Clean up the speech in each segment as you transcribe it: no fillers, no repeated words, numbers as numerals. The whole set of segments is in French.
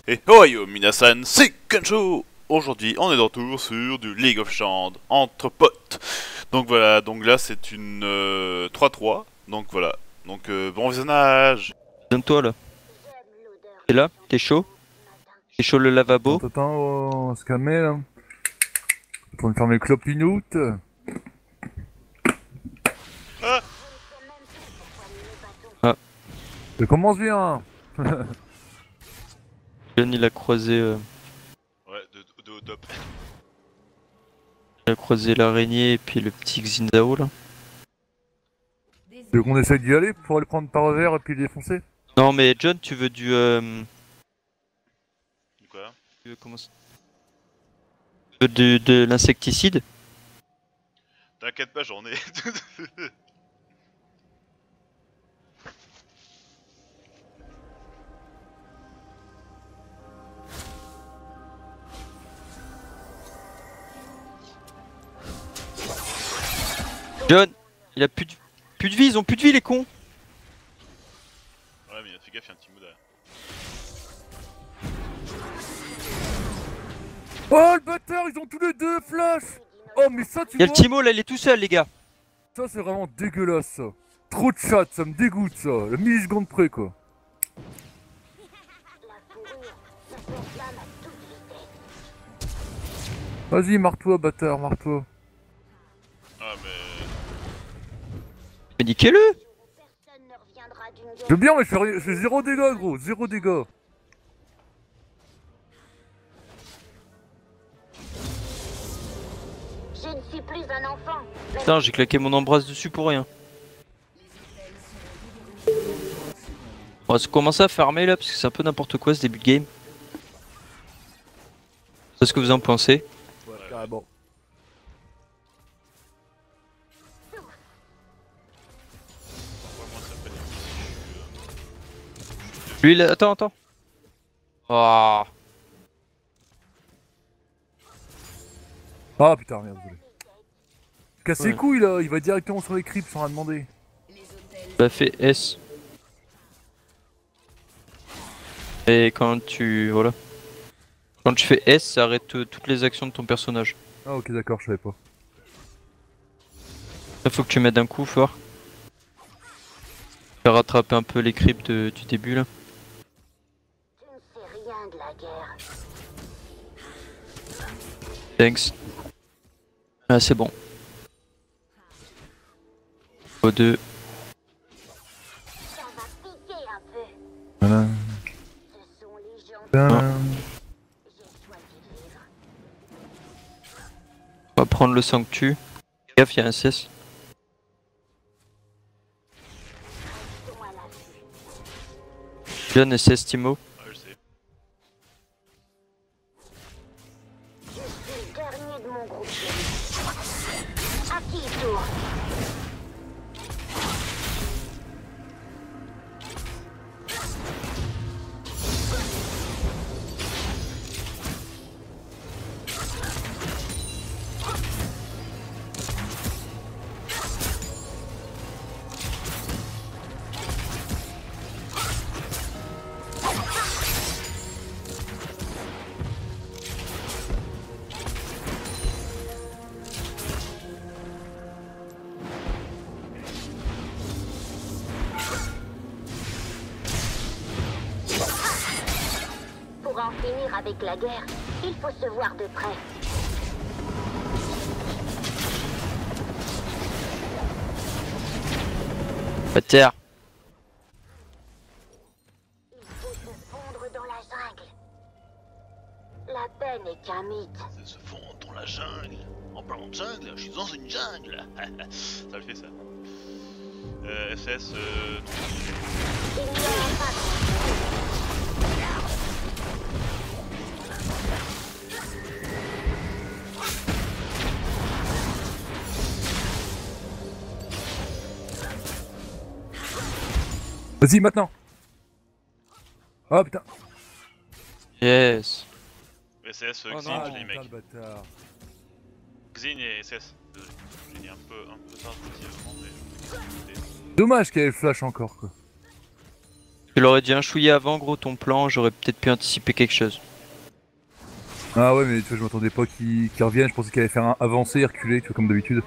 Et Ohio Minasan, c'est Kancho. Aujourd'hui, on est de retour sur du League of Legends entre potes. Donc voilà, donc là c'est une 3-3. Donc voilà, donc bon visionnage. Donne-toi là. T'es là? T'es chaud? T'es chaud le lavabo? Attends, on va se calmer là. Pour me faire mes clopinoutes. Ah, Ça commence bien. John il a croisé, ouais, de au top. l'araignée et puis le petit Xindao là. Tu veux qu'on essaye d'y aller pour le prendre par revers et puis le défoncer? Non mais John tu veux du Quoi? tu veux comment ça Tu veux de l'insecticide? T'inquiète pas, j'en ai. John! Il a plus de vie, ils ont plus de vie les cons! Ouais, mais fais gaffe, y'a un petit mot derrière. Oh le bâtard, ils ont tous les deux flash. Oh mais ça tu Y'a le vois, Timo là, il est tout seul les gars! ça c'est vraiment dégueulasse ça. Trop de chat, ça me dégoûte ça. La milliseconde près quoi. Vas-y, marre-toi bâtard, marre-toi. Ah, mais. Mais niquez-le! Je veux bien mais je fais zéro dégâts gros, zéro dégâts. Je ne suis plus un enfant. Putain, j'ai claqué mon embrasse dessus pour rien. On va se commencer à farmer là parce que c'est un peu n'importe quoi ce début de game. C'est ce que vous en pensez? Ouais, carrément. Moi, ça peut être Lui, là, attends. Oh. Ah putain, merde, désolé. Casse les Ouais. couilles là, il va directement sur les creeps sans rien demander. Bah fait S. Et quand tu... Voilà. Quand tu fais S, ça arrête toutes les actions de ton personnage. Ah ok d'accord, je savais pas. Là, faut que tu mettes d'un coup fort. Faire rattraper un peu les creeps du début là. Je ne sais rien de la guerre. Thanks. Ah c'est bon. O2. Ça va piquer un peu. Voilà. Ce sont les gens. Putain. J'ai choisi de vivre. On va prendre le sanctu. Gaffe, y'a un CS. Restons à l'affût. John SS Timo. Ouais, je sais. Je suis le dernier de mon groupe. À qui tour? Pour en finir avec la guerre, il faut se voir de près. Pas de terre. Il faut se fondre dans la jungle. La paix n'est qu'un mythe. C'est se fondre dans la jungle. En parlant de jungle, je suis dans une jungle. Ça le fait ça. SS. Il n'y aura pas Vas-y maintenant. Ah putain. Yes. SS, Oh Xin, non. je les putain, mecs. le bâtard. Xin et SS. Désolé. J'ai dit un peu tardivement, mais. Dommage qu'elle ait le flash encore quoi. Je l'aurais dit un chouïa avant, gros, ton plan, j'aurais peut-être pu anticiper quelque chose. Ah ouais, mais tu vois, je m'attendais pas qu'il revienne, je pensais qu'il allait faire un avancer et reculer, tu vois, comme d'habitude.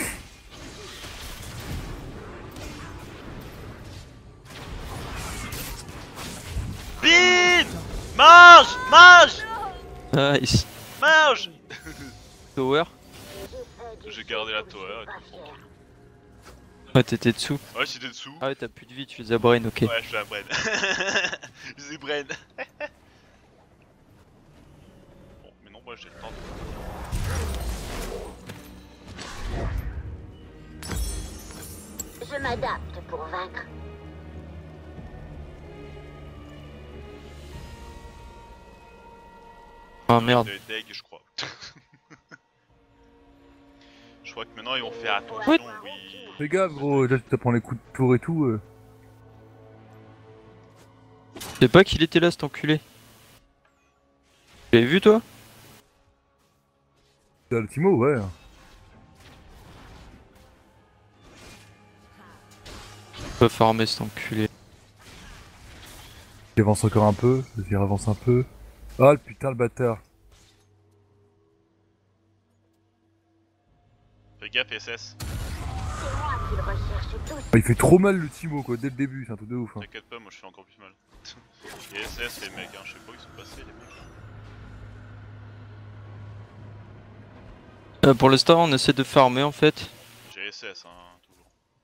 Bin! Mange! Mange! Nice. Mange! Tower. J'ai gardé la tower et tout, tranquille. Ouais, t'étais dessous. Ouais, j'étais dessous. Ah ouais, t'as plus de vie, tu les as brain, ok. Ouais, je suis à brain. Je les brain. Bon, mais non, moi j'ai le temps de... Je m'adapte pour vaincre. Ah merde. De deg, je crois. Je crois que maintenant ils vont faire attention, Oui. oui. Fais gaffe, gros, là, tu prends les coups de tour et tout. Je sais pas qu'il était là, cet enculé. Tu l'avais vu, toi? T'as le Timo, ouais. Je peux farmer cet enculé. Il avance encore un peu, vas-y, avance un peu. Ah, le putain, le bâtard. Fais gaffe, SS. C'est moi qu'ils recherchent tous. Ah, il fait trop mal le Timo, quoi, dès le début, c'est un truc de ouf. Hein. T'inquiète pas, moi je fais encore plus mal. Et SS, les mecs, hein, je sais pas où ils sont passés, les mecs. Pour l'instant, on essaie de farmer en fait. J'ai SS, hein, toujours.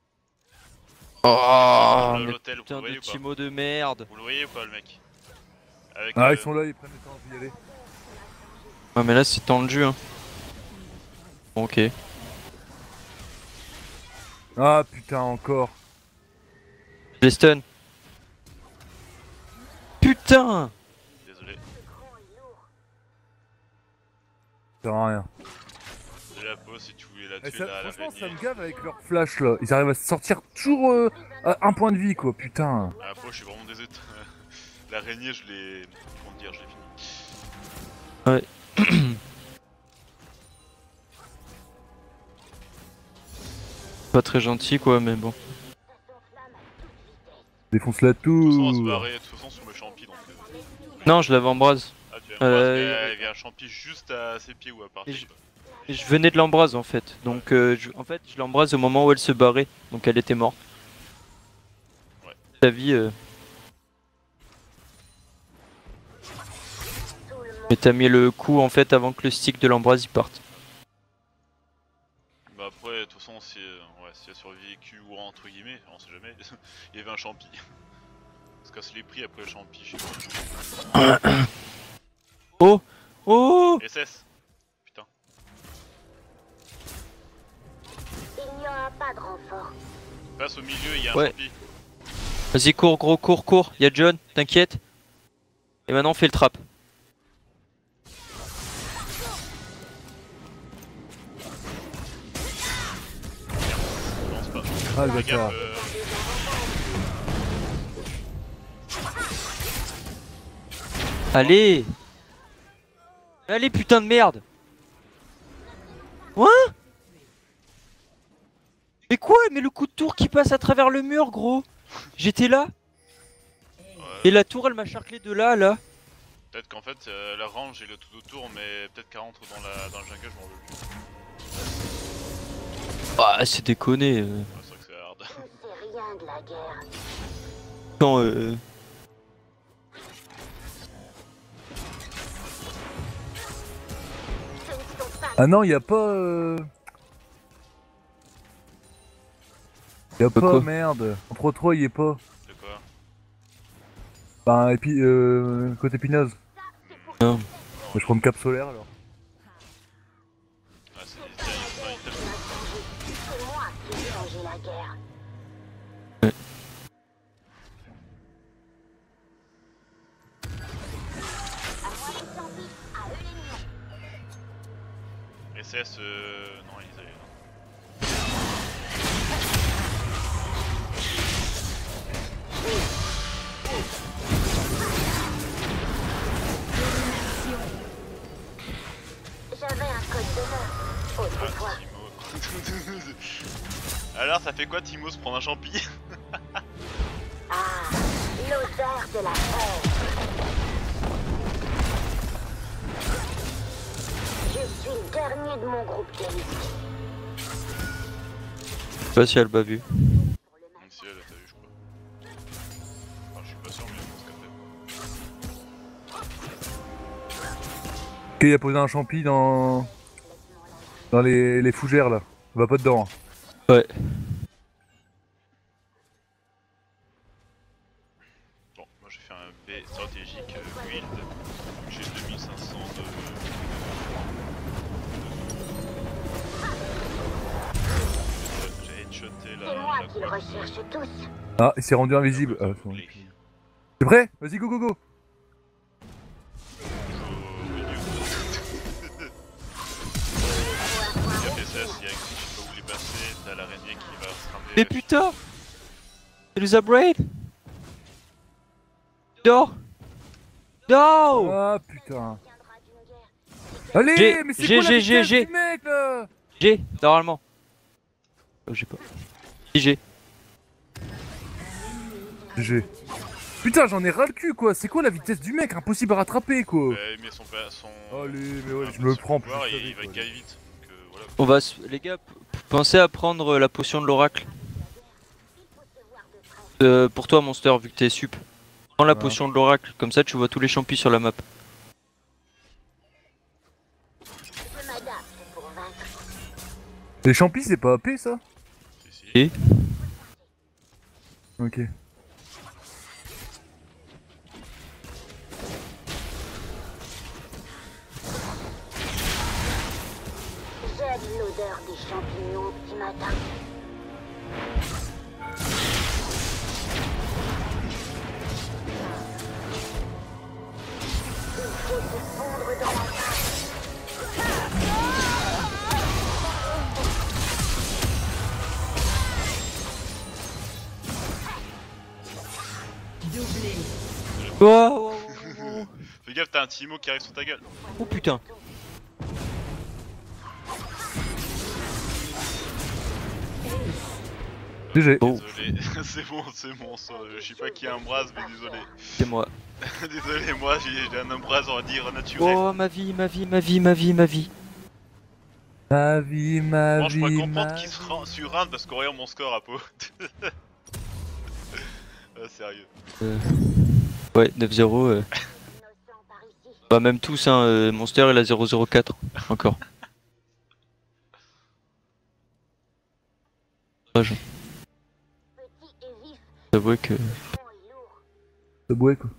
Oh, mais L'hôtel, vous le putain de voyez ou pas? Timo de merde. Vous le voyez ou pas, le mec? Avec, Ah, ils sont là, ils prennent le temps d'y aller. Ouais, mais là, c'est tendu, hein. Bon, ok. Ah, putain, encore. Je les stun. Putain! Désolé. Ça sert à rien. J'ai la pause si tu voulais la Eh, tuer ça- là, franchement, ça l'araignée. me gave avec leur flash là. Ils arrivent à se sortir toujours à un point de vie, quoi, putain. À la fois, je suis vraiment désolé. L'araignée, je l'ai. Comment dire, je l'ai fini. Pas très gentil, quoi, mais bon. Défonce la De toute façon, on va se tour. barrer de toute façon sur le champi donc. Non, je l'avais embrase. Ah, tu Euh, il y avait un champi juste à ses pieds ou à partir. Et je venais de l'embrase en fait. Donc, en fait, je l'embrase au moment où elle se barrait. Donc, elle était morte. Ouais. Ta vie. Mais t'as mis le coup en fait avant que le stick de l'embrase y parte. Bah après, de toute façon, si, ouais, si elle a survécu ou entre guillemets, on sait jamais, il y avait un champi. On se casse les prix après le champi, je sais pas. Oh! Oh! SS. Putain. Il n'y aura pas de renfort. Passe au milieu, il y a un Ouais. champi. Vas-y, cours, gros, cours, cours. Y'a John, t'inquiète. Et maintenant, on fait le trap. Je pense pas. Ah, le Fais bâtard. gaffe, Allez! Allez, putain de merde! Quoi? Mais quoi? Mais le coup de tour qui passe à travers le mur, gros! J'étais là! Et la tour, elle m'a charclé de là à là. Peut-être qu'en fait, la range et le tout autour, mais peut-être qu'elle rentre dans le jungle, je m'en veux plus. Ah, c'est déconné. Ouais, c'est vrai que c'est hard. On ne sait rien de la guerre. Quand, Ce ne sont pas Ah non, y a pas. Y a pas, quoi? merde. En Pro 3, y est pas. De quoi? Bah, et puis, côté Pinoz. Non. Bah, je prends une cape solaire alors. Ah, c'est des items. C'est moi qui ai changé la guerre. À moi les zombies, à eux les miens. SS, non, ils avaient. J'avais un code d'honneur autrefois. Timo. Alors, ça fait quoi, Timo, se prendre un champi? Ah, l'odeur c'est la fin. Je suis le dernier de mon groupe d'élite. Je sais pas si elle m'a vu. Même si elle t'a vu, je crois. Enfin, je suis pas sûr, mais je pense qu'elle fait. Ok, il a posé un champi dans les fougères là. On va pas dedans. Ouais. Bon, moi j'ai fait un B stratégique build. J'ai 2500 de. J'ai headshoté C'est la. moi la qui le boîte, recherche tous. Ah, il s'est rendu invisible. Ah, c'est bon. T'es prêt? Vas-y, go go go. Il y a PSS, il y a Exit, je sais pas où il est passé, t'as l'araignée qui va se ramener. Mais putain! C'est le Zabraid! Non! Non! Ah putain. Viendra d'une guerre. Allez, J'ai- mais c'est j'ai- quoi la j'ai- vitesse j'ai- du mec là? J'ai, normalement. Oh, j'ai pas. Si j'ai. GG. Putain, j'en ai ras le cul quoi. C'est quoi la vitesse du mec? Impossible à rattraper quoi. Mais son. Allez, mais ouais, je me le prends. Pouvoir, plus il va quoi. gagne vite. Donc voilà. On va les gars, pensez à prendre la potion de l'oracle. Pour toi, Monster, vu que t'es sup. Prends la Ouais. potion de l'oracle, comme ça tu vois tous les champis sur la map. Je m'adapte pour vaincre. Les champis, c'est pas AP ça? Si, si. Et Ok. J'aime l'odeur des champignons au petit matin. Il faut se fondre dans la masse. oh, oh, oh, Fais gaffe, t'as un Timo qui arrive sur ta gueule. oh putain. GG. Oh, Désolé, c'est bon, ça. Je sais pas qui a un bras, mais désolé. c'est moi. Désolé, moi j'ai un bras, on va dire, naturel. Oh ma vie, ma vie, ma vie, ma vie, ma vie. Ma vie, ma Bon, je pourrais vie, comprendre ma qu'il se rend sur un parce qu'on regarde mon score à peau. Sérieux. Ouais, 9-0. Innocent par ici. Bah même tous, hein. Monster il a 0-0-4. Encore. Dommage. Petit et vif, J'avoue que... bon et lourd. C'est beau quoi.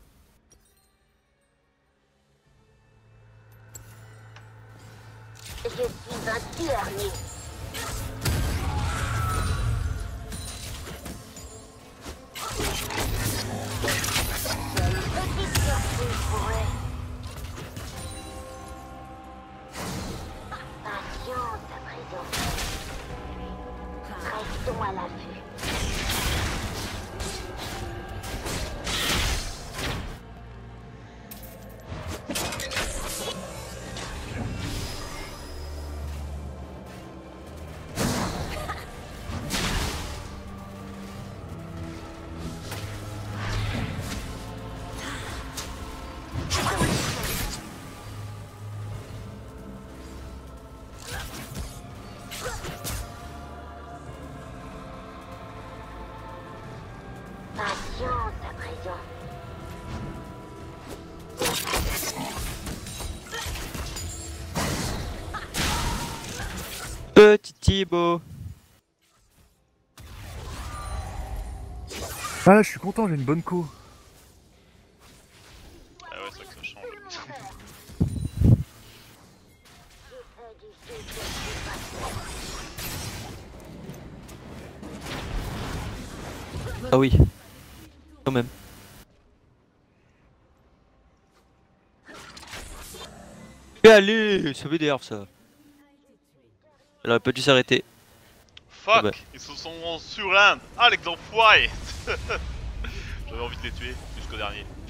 Je suis un tueur né. Petite surprise pour eux. Patience à présent. Restons à l'affût. Patience à présent. Petit Thibaut. Ah, je suis content, j'ai une bonne co. Ah ouais, c'est vrai que ça change. J'ai fait du sucre du Ah oui. Quand même. Et allez, ça m'énerve ça. Elle aurait pas dû s'arrêter. Fuck, Ah bah. ils se sont sur un. Ah, les enfoirés. J'avais envie de les tuer jusqu'au dernier.